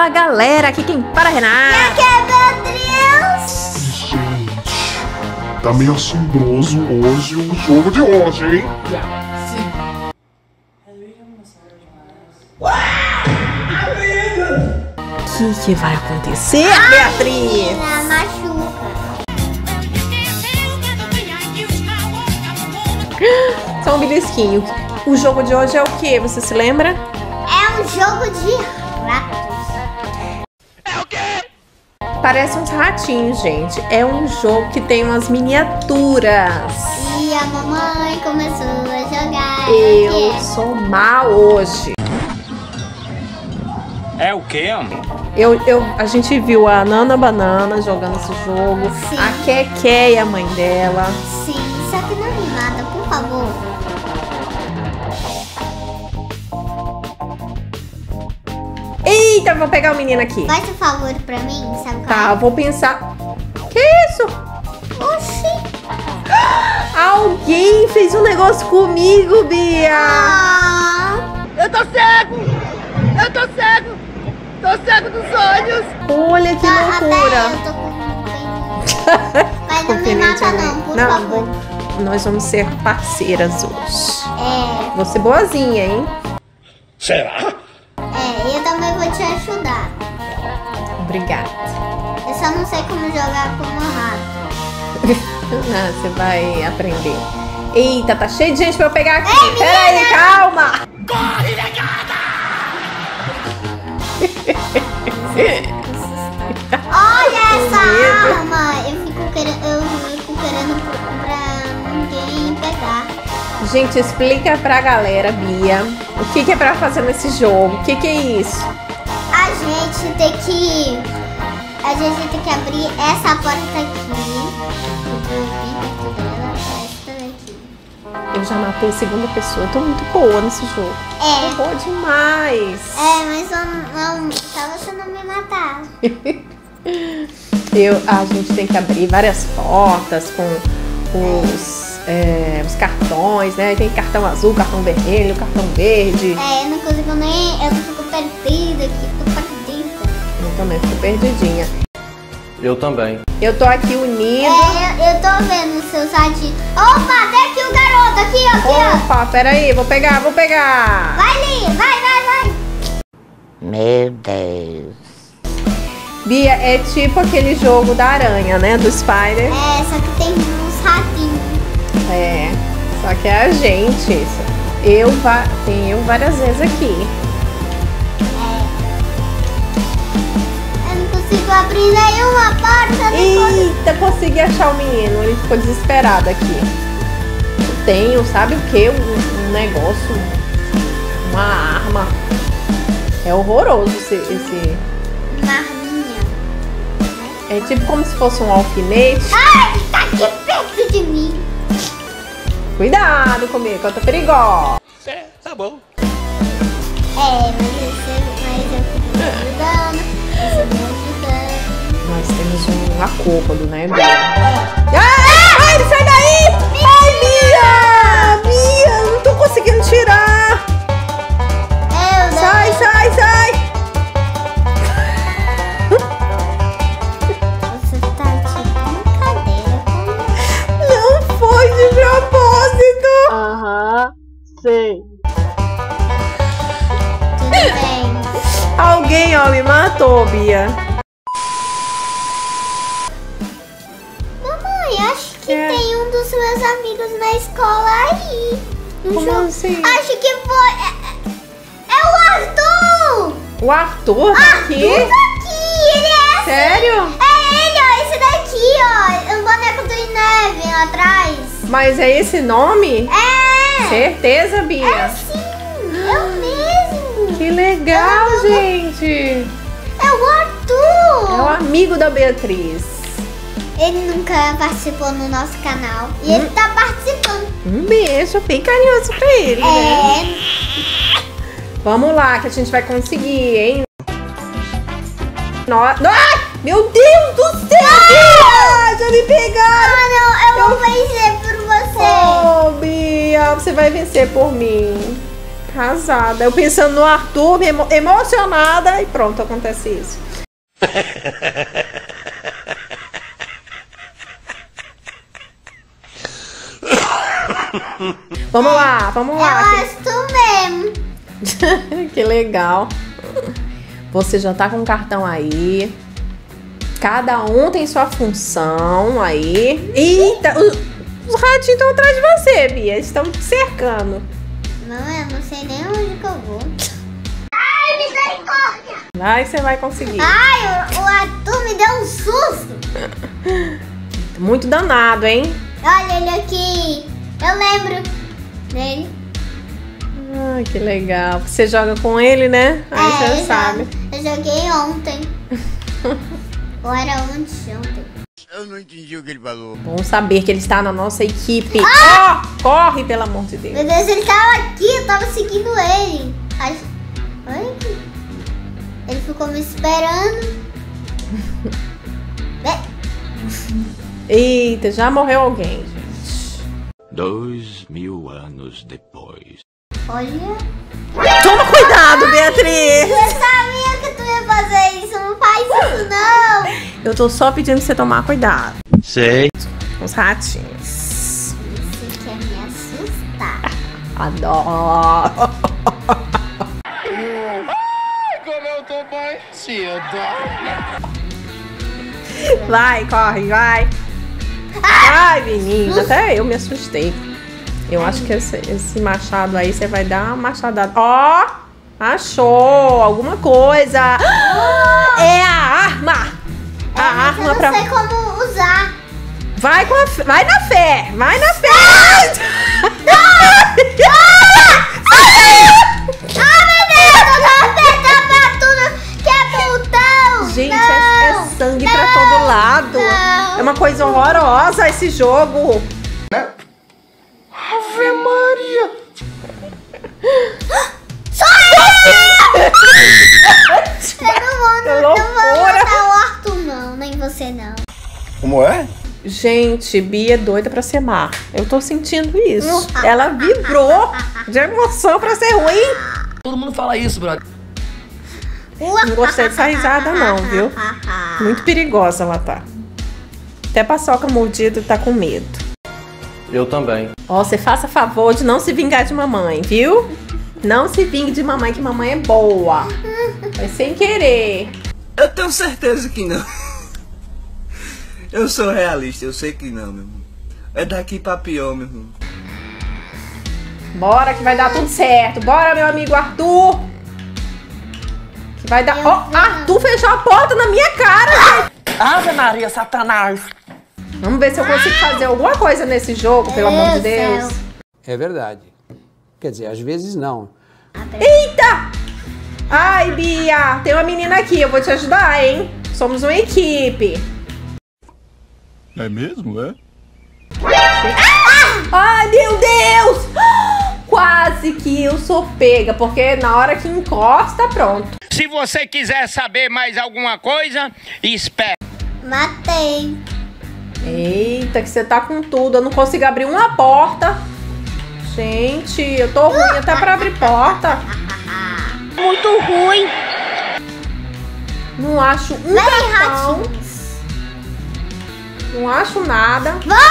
Fala galera, aqui quem para Renata. E aqui é Beatriz. Gente, tá meio assombroso hoje o jogo de hoje, hein? O que vai acontecer, Beatriz? Machuca. Só um belisquinho. O jogo de hoje é o que? Você se lembra? É um jogo de ratos. É o quê? Parece uns ratinhos, gente. É um jogo que tem umas miniaturas. E a mamãe começou a jogar. Eu sou mal hoje. É o quê, amor? A gente viu a Nana Banana jogando esse jogo. Sim. A Keké e a mãe dela. Sim, só que não me mata, por favor. Eita, vou pegar o menino aqui. Faz um favor pra mim, sabe qual Tá, é? vou pensar. Que isso? Oxi. Alguém fez um negócio comigo, Bia. Ah, Eu tô cego! Eu tô cego! Tô cego dos olhos! Olha que até loucura. eu tô com Mas não me mata não, por favor. Nós vamos ser parceiras hoje. É, Vou ser boazinha, hein? Será? eu também vou te ajudar. Obrigada. Eu só não sei como jogar como rato. Ah, você vai aprender. Eita, tá cheio de gente pra eu pegar aqui. Ei, Pera aí, menina! calma. Corre, negada! Olha essa medo. arma! Eu fico querendo pra ninguém pegar. Gente, explica pra galera, Bia, o que é pra fazer nesse jogo. O que é isso? A gente tem que abrir essa porta aqui. Eu vi perto dela, essa daqui. Eu já matei a segunda pessoa. Eu tô muito boa nesse jogo. Tô boa demais. Mas só você não me matar. A gente tem que abrir várias portas com os cartões, né? Tem cartão azul, cartão vermelho, cartão verde. Eu não consigo nem. Eu fico perdida aqui, tô perdida. Eu também fico perdidinha. Eu também. Eu tô aqui unindo. Eu tô vendo o seu site. Opa, tem aqui o garoto, aqui, ó. Opa, peraí, vou pegar. Vai, Li, vai. Meu Deus. Bia, é tipo aquele jogo da aranha, né? Do Spider. Só que tem uns ratinhos. Só que é a gente. Tem eu várias vezes aqui. Eu não consigo abrir nenhuma porta. Eita, consegui achar o menino. Ele ficou desesperado aqui. Eu tenho, sabe o que? Um negócio. Uma arma. É horroroso esse... Uma arminha. É tipo como se fosse um alfinete. Ai, tá aqui perto de mim. Cuidado comigo, que eu tô perigosa. Tá bom. Mas eu fico me ajudando. Você me ajudando. Nós temos um acúmulo, né, Bia? Ai, sai daí! Ai, Bia, não tô conseguindo tirar. Sai. Você tá de brincadeira comigo. Não foi de propósito. Aham, sei. Tudo bem. Alguém, me matou, Bia. Mamãe, acho que tem um dos meus amigos na escola aí. Como assim? Acho que foi. É o Arthur! O Arthur tá aqui? Arthur tá aqui! Ele é assim. Sério? É ele, ó, esse daqui, ó. O boneco do Neve lá atrás. Mas é esse nome? É! Certeza, Bia? Sim, eu mesmo. Que legal, gente. É o Arthur! É o amigo da Beatriz. Ele nunca participou no nosso canal. E ele tá participando. Um beijo bem carinhoso pra ele, né? Vamos lá, que a gente vai conseguir, hein? Ai, meu Deus do céu! Bia! Já me pegaram! Ah, não, eu vou vencer por você. Oh, Bia, você vai vencer por mim. Arrasada. Eu pensando no Arthur, emocionada, e pronto, acontece isso. Vamos lá, vamos lá. Eu gosto mesmo. Que legal. Você já tá com o cartão aí. Cada um tem sua função aí. Eita, os ratinhos estão atrás de você, Bia. Eles estão te cercando. Não, eu não sei nem onde que eu vou. Ai, misericórdia! Vai, você vai conseguir. Ai, o Arthur me deu um susto. Muito danado, hein? Olha ele aqui. Eu lembro dele. Ai, que legal. Você joga com ele, né? Aí você eu sabe. Eu joguei ontem. Ou era ontem. Eu não entendi o que ele falou. Bom saber que ele está na nossa equipe. Ó, corre, pelo amor de Deus. Meu Deus, ele tava aqui, eu tava seguindo ele. Olha aqui. Ele ficou me esperando. Eita, já morreu alguém, gente. 2000 anos depois. Olha. Toma cuidado, Beatriz. Eu sabia que tu ia fazer isso. Não faz isso, não. Eu tô só pedindo pra você tomar cuidado. Sei. Os ratinhos. Você quer me assustar. Adoro. Como eu tô parecido. Vai, corre, vai. Ai, menina, até eu me assustei. Eu acho que esse machado aí você vai dar uma machadada. Ó, achou alguma coisa. É a arma. A arma Eu não pra... sei como usar. Vai na fé, vai na fé. Gente, é sangue pra todo lado. não. É uma coisa horrorosa esse jogo. Ave Maria. Eu não vou loucura. matar o Arthur, não. Nem você, não. Como é? Gente, Bia é doida pra ser má. Eu tô sentindo isso. Ela vibrou de emoção pra ser ruim. Todo mundo fala isso, brother. Não gostei dessa risada não, viu? Muito perigosa ela tá. Até Paçoca mordida tá com medo. Eu também. Ó, você faça favor de não se vingar de mamãe, viu? Não se vingue de mamãe, que mamãe é boa. Mas sem querer. Eu tenho certeza que não. Eu sou realista, eu sei que não, meu irmão. É daqui pra pior, meu irmão. Bora que vai dar tudo certo. Bora, meu amigo Arthur. Que vai dar... Ó, Arthur fechou a porta na minha cara, gente. Ave Maria, Satanás. Vamos ver se eu consigo fazer alguma coisa nesse jogo, pelo amor de Deus. É verdade. Quer dizer, às vezes não. Eita! Ai, Bia, tem uma menina aqui, eu vou te ajudar, hein? Somos uma equipe. É mesmo, é? Ai, meu Deus! Quase que eu sou pega, porque na hora que encosta, pronto. Se você quiser saber mais alguma coisa, espere. Matei. Eita, que você tá com tudo. Eu não consigo abrir uma porta. Gente, eu tô ruim até pra abrir porta. Muito ruim. Não acho um Vem, cartão. ratinhos. Não acho nada.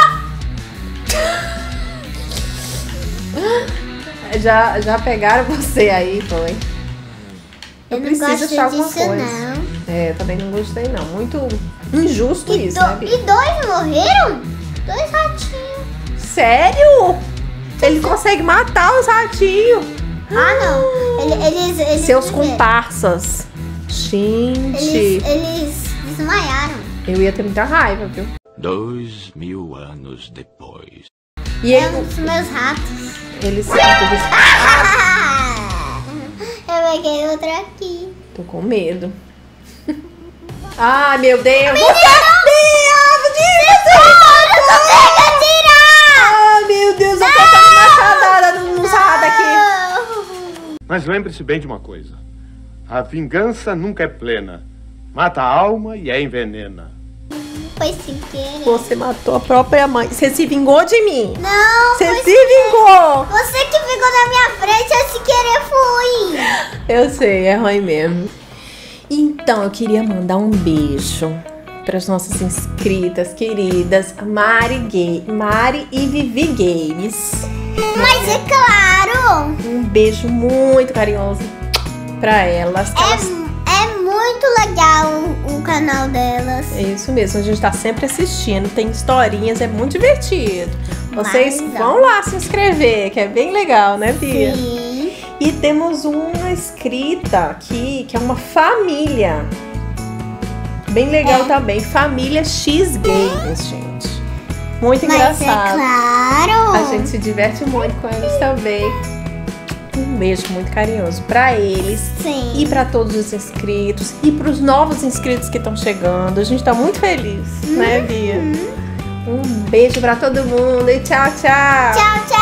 Já pegaram você aí, foi. Eu não preciso gosto achar alguma disso, coisa. não. É, eu também não gostei, não. Muito injusto isso, né, Bia? E dois morreram? 2 ratinhos. Sério? Ele consegue matar os ratinhos. Ah, não. Eles Seus viveram. comparsas. Gente, Eles desmaiaram. eu ia ter muita raiva, viu? 2000 anos depois. E É ele, um dos meus ratos. eles... Eu peguei outra aqui. Tô com medo. Ai, meu Deus. Ai, meu Deus, eu tô dando machadada nos ratos aqui. Mas lembre-se bem de uma coisa. A vingança nunca é plena. Mata a alma e a envenena. Foi sem querer. Você matou a própria mãe. Você se vingou de mim. Não, Você foi se sem querer. vingou. Você que ficou na minha frente, eu sem querer fui. Eu sei, é ruim mesmo. Então, eu queria mandar um beijo para as nossas inscritas queridas Mari e Vivi Games. Mas é claro. Um beijo muito carinhoso para elas. É muito legal o canal delas. É isso mesmo, a gente tá sempre assistindo, tem historinhas, é muito divertido. Vocês vão lá se inscrever, que é bem legal, né, Bia? Sim. E temos uma inscrita aqui, que é uma família. Bem legal também, Família X Games, gente. Muito engraçado. Mas é claro. A gente se diverte muito com eles também. Um beijo muito carinhoso para eles. Sim. E para todos os inscritos e para os novos inscritos que estão chegando. A gente tá muito feliz, né, Bia? Um beijo para todo mundo e tchau, tchau. Tchau, tchau.